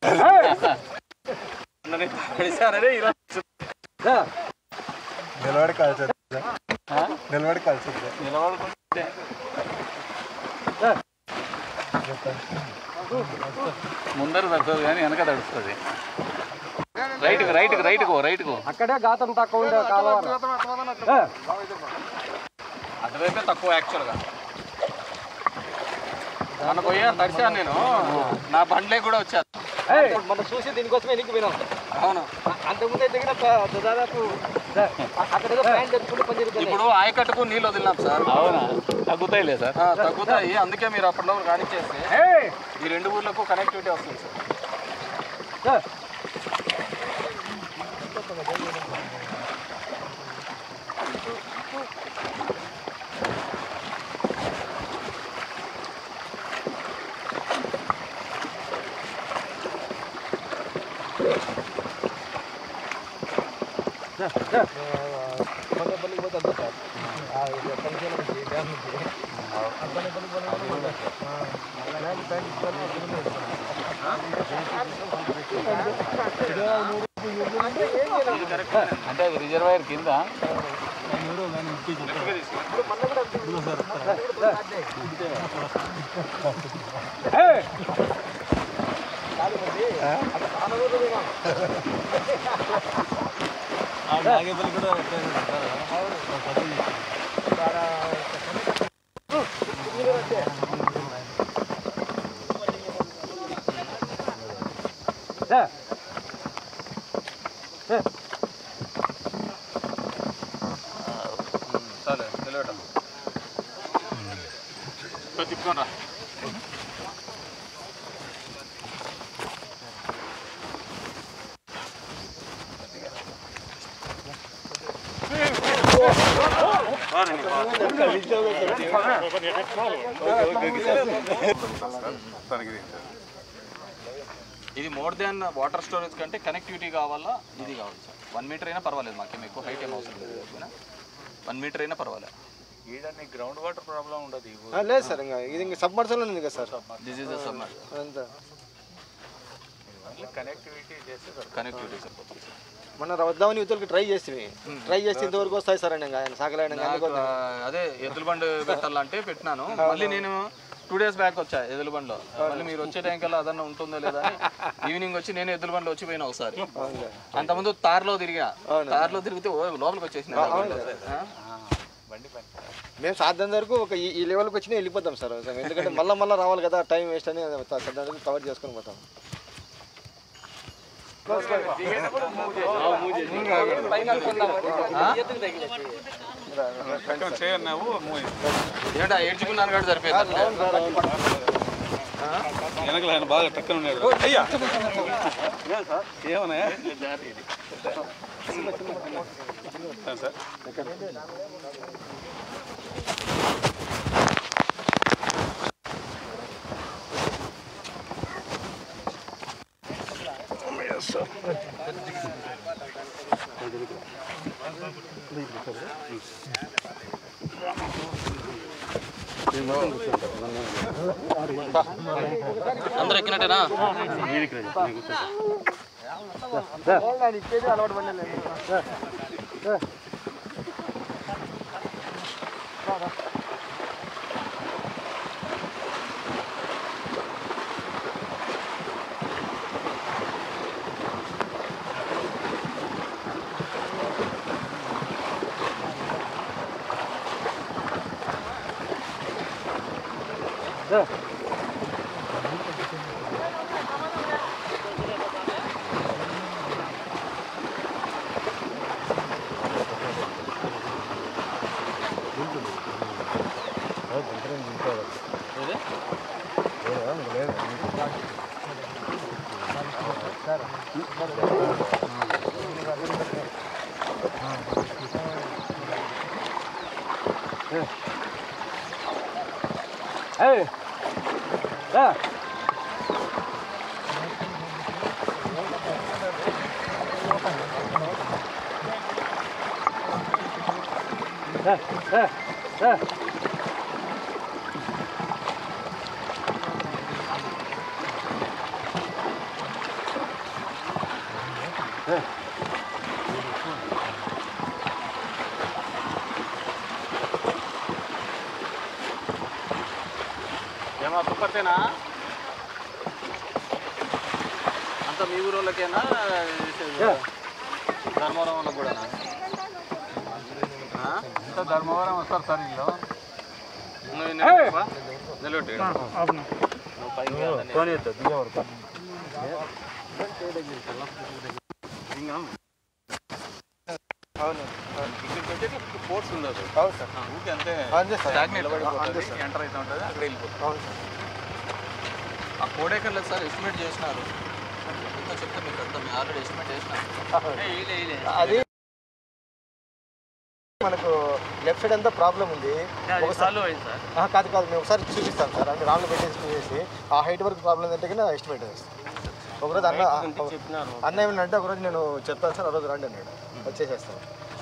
నిలబడి కాల్చొద్దు నిలబడి కాల్చొద్దు నిలబడుకుంటే ముందర తడుతుంది కానీ వెనక తడుస్తుంది. రైట్కు అక్కడే గాతం తక్కువ ఉండే కాలువ అటువైపే తక్కువ యాక్చువల్గా. మన పోయా తడిచాను నేను, నా బండ్లే కూడా వచ్చాను. మనం చూసి దీనికోసమే ఎన్నికి పోయినాం. అవును, అంతకుముందే తగిన దాదాపు అక్కడేదో ప్లాన్ జరుపుకుంటూ పని జరుగుతుంది. ఇప్పుడు ఆయకట్టుకు నీళ్ళు వదిలినాం సార్. అవునా, తగ్గుతాయిలే సార్. తగ్గుతాయి, అందుకే మీరు అప్పట్లో కానిచ్చేస్తే ఈ రెండు ఊర్లకు కనెక్టివిటీ వస్తుంది సార్. అంటే అది రిజర్వాయర్ కింద చాలే నిలబెట్టం తిప్పుకోనరా. ఇది మోర్ దాన్ వాటర్ స్టోరేజ్ కంటే కనెక్టివిటీ కావాలా, ఇది కావాలి సార్. 1 మీటర్ అయినా పర్వాలేదు, మాకేం ఎక్కువ హైట్ ఏం అవసరం లేదు. 1 మీటర్ అయినా పర్వాలేదు. గ్రౌండ్ వాటర్ ప్రాబ్లం ఉండదు లేదు సార్. ఇంకా ఇది ఇంకా సబ్మర్సల్ ఉంది కదా sir. This is submersal. Connectivity చేస్తే సార్, కనెక్టివిటీ సరిపోతుంది సార్. మన వద్దామని యువతలకి ట్రై చేస్తే ఇంతవరకు వస్తాయి సార్ అండి. ఆయన సాగలేడు. అదే ఎద్దుల బండి పెట్టాలంటే పెట్టినాను. మళ్ళీ నేను 2 days బ్యాక్ వచ్చా ఎద్దుల బండిలో. మళ్ళీ మీరు వచ్చే టైం కల్లా అదన్నా ఉంటుందో లేదా అని ఈవినింగ్ వచ్చి నేను ఎద్దుల బండిలో వచ్చిపోయినా ఒకసారి. అంతకుముందు తార్లో తిరిగితే లోపలికి వచ్చేసిన. మేము సాధ్యం వరకు ఒక ఈ లెవెల్కి వచ్చినా వెళ్ళిపోతాం సార్. ఎందుకంటే మళ్ళీ రావాలి కదా, టైం వేస్ట్ అని సాధ్యం కవర్ చేసుకొని పోతాం. ఏడ్చుకున్నాను కూడా సరిపోయింది. వెనకలు ఆయన బాగా టక్కన ఉన్నాడు. ఏమన్నా సార్ అందరూ ఎక్కినట్టేనా? అలవాటు పడలేదు. Hey! Yeah! ఏమా కుప్పర్తేనా అంత మీ ఊరోళ్ళకేనా ధర్మవరం వాళ్ళకి కూడా ధర్మవరం వస్తారు సార్ ఇల్లు నిలబెట్టి పోర్ట్స్ ఉండదు ఊరికి అంతే ఎంటర్ అవుతూ ఉంటుంది అక్కడ వెళ్ళిపోతుంది. ఆ కోడేకర్లకు సార్ ఎస్టిమేట్ చేసినారు ఎంత చెప్తే మీకు అంతా మేము ఆల్రెడీ ఎస్టిమేట్ చేసినారు. అది మనకు లెఫ్ట్ సైడ్ అంతా ప్రాబ్లం ఉంది. కాదు మేము ఒకసారి చూపిస్తాం సార్, అంటే రాళ్ళు పెట్టేసి చూసేసి ఆ హైట్ వరకు ప్రాబ్లం అంటే కానీ ఎస్టిమేట్ చేస్తాం. ఒకరోజు అన్న ఏమన్నా ఒకరోజు నేను చెప్తాను సార్, ఆ రోజు రండి అన్నాడు, వచ్చేసేస్తాను.